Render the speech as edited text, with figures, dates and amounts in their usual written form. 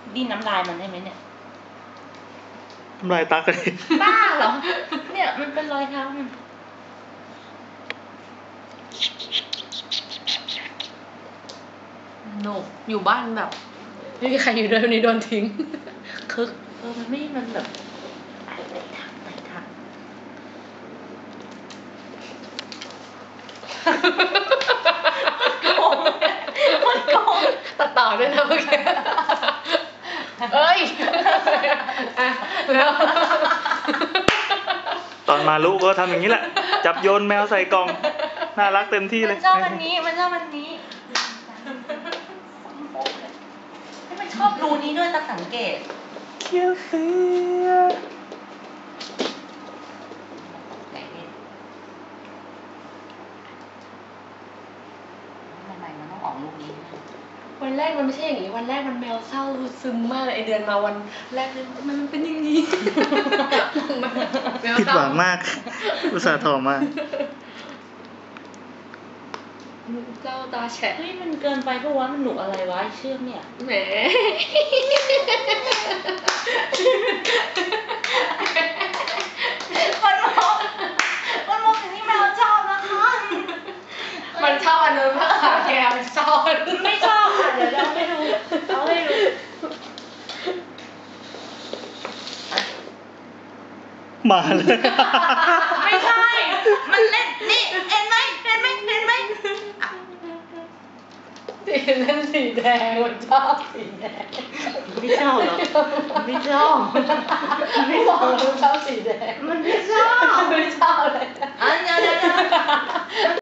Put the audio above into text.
ดิ้นน้ำลายมันได้ไหมเนี่ยน้ำลายตักเลยบ้าเหรอเนี่ยมันเป็นรอยเท้ามันโนอยู่บ้านแบบไม่มีใครอยู่ด้วยวันนี้โดนทิ้งคึกมันไม่มันแบบไปทางมันโกงตัดต่อด้วยนะเมื่อกี้เอ้ยแล้วตอนมาลูกก็ทำอย่างนี้แหละจับโยนแมวใส่กล่องน่ารักเต็มที่เลยมันชอบวันนี้มันชอบรูนี้ด้วยตักสังเกตเคี้ยวเสียทำไมมันต้องออกลูกนี้วันแรกมันไม่ใช่อย่างนี้วันแรกมันแมวเศร้าซึมมากเลยไอเดือนมาวันแรกมันเป็นอย่างนี้ผิดหวังมากอุตส่าห์ถอมาเจ้าตาแฉะเฮ้ยมันเกินไปเพราะว่ามันหนุกอะไรวะเชื่อมเนี่ยแหมมันมองอย่างนี้แมวชอบนะคะมันชอบอันนู้นมากค่ะแกมันซ่อนไม่ชอบค่ะเดี๋ยวเราให้ดูมาเลยไม่ใช่มันเล่นนี่เห็นไหมเล่นสีแดงมันชอบสีแดงไม่ชอบหรอไม่ชอบไม่บอกมันชอบสีแดงมันไม่ชอบเลยเดี๋ยว